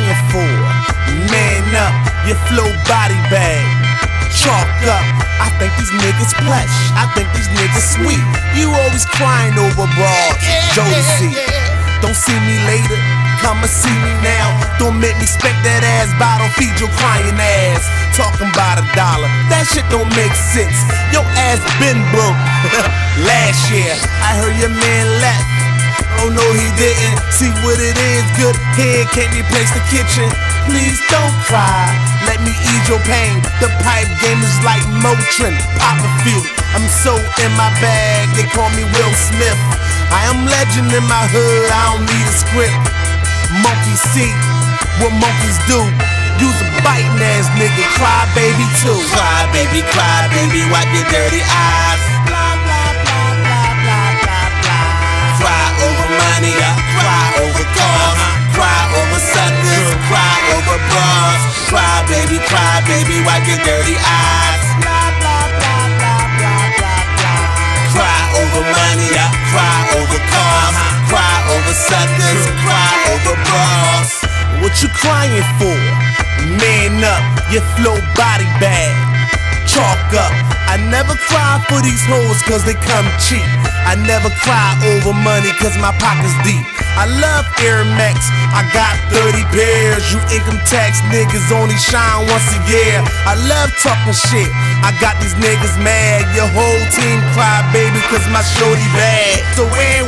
crying for? Man up, your flow body bag. Chalk up, I think these niggas plush, I think these niggas sweet. You always crying over broads, Jodeci. Don't see me later, come and see me now. Don't make me spank that ass, bottle feed your crying ass. Talking about $1, that shit don't make sense. Your ass been broke last year, I heard your man left. Oh no he didn't, see what it is, good head can't replace the kitchen. Please don't cry, let me ease your pain. The pipe game is like Motrin, pop a few. I'm so in my bag, they call me Will Smith. I am legend in my hood, I don't need a script. Monkey see what monkeys do. Use a biting ass nigga, cry baby too. Cry baby, wipe your dirty eyes. Blah blah blah blah blah blah blah. Cry over money, cry over cars, cry over suckers, cry over bras. Cry baby, wipe your dirty eyes. Blah blah blah blah blah blah blah. Cry over money, cry over cars, cry over suckers, cry over bras. What you crying for? Man up, your flow body bag. Chalk up, I never cry for these hoes cause they come cheap. I never cry over money cause my pocket's deep. I love Air Max, I got 30 pairs. You income tax niggas only shine once a year. I love talking shit, I got these niggas mad. Your whole team cry baby cause my shorty bad. So when,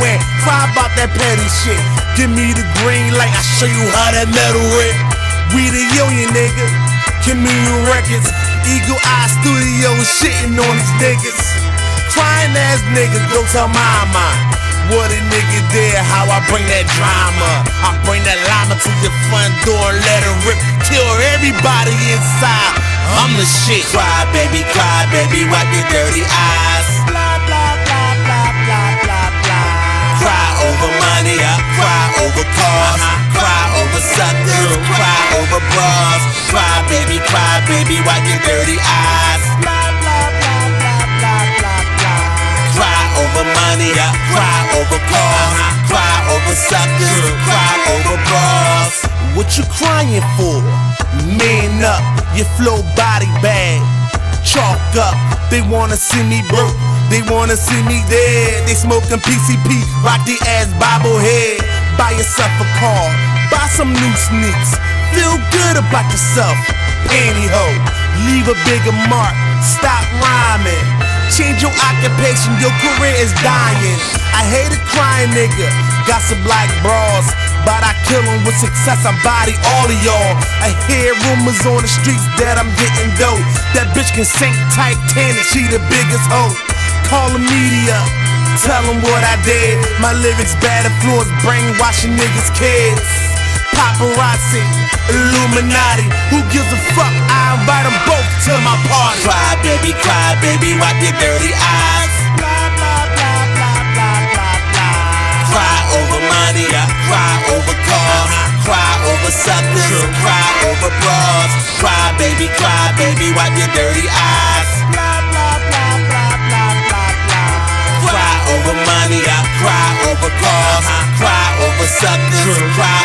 cry about that petty shit. Give me the green light, I show you how that metal rip. We the union nigga, Communion Records, Eagle Eye Studio shitting on these niggas. Crying ass niggas, go tell mama what a nigga did, how I bring that drama. I bring that llama to your front door, let it rip, kill everybody inside. I'm the shit. Cry baby, wipe your dirty eyes. Blah blah blah blah blah blah blah. Cry over money, cry over cars, cry over suckers, cry over bras. Cry baby, wipe your dirty eyes. Blah blah blah blah blah blah blah. Cry over money, cry over cars, cry over suckers, cry over bras. What you crying for? Man up, your flow body bag. Chalk up, they wanna see me broke, they wanna see me dead. They smoking PCP, rock the ass bobblehead. Buy yourself a car, buy some new sneaks. Feel good about yourself, pantyhose. Leave a bigger mark, stop rhyming. Change your occupation, your career is dying. I hate a crying nigga, got some black bras, but I kill him with success, I body all of y'all. I hear rumors on the streets that I'm getting dope. That bitch can sink Titanic, she the biggest hoe. Call the media, tell them what I did. My lyrics bad influence, brainwashing niggas' kids. Paparazzi, Illuminati, who gives a fuck? I invite them both to my party. Cry baby, wipe your dirty eyes. Blah blah blah blah blah blah blah. Cry over money, cry over cars, cry over suckers, cry over bras. Cry baby, wipe your dirty eyes. Blah blah blah blah blah blah blah. Cry over money, cry over cars, cry over suckers, cry